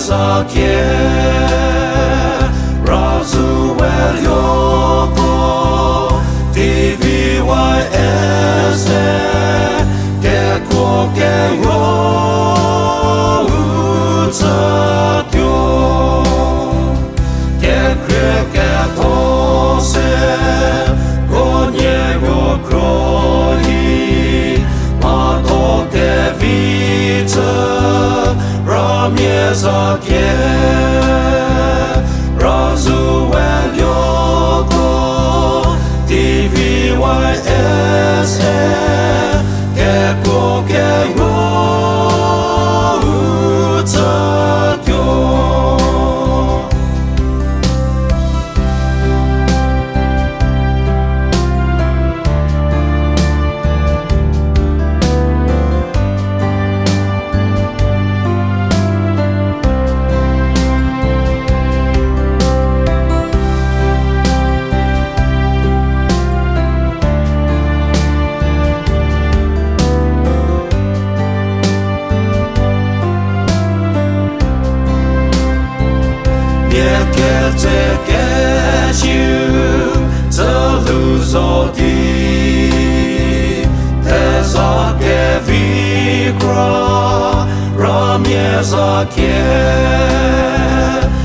sa kia Razuel Yoko TVYS Ke ko ke yo Utsa kyo Ke kre ke to se Ko nye go kroi Ma to ke vita Ramye sa kia Razuel Yoko TVYS Ke ko ke yo Utsa kyo Te get you to lose all deep. There's a kevikra, ram yes a care.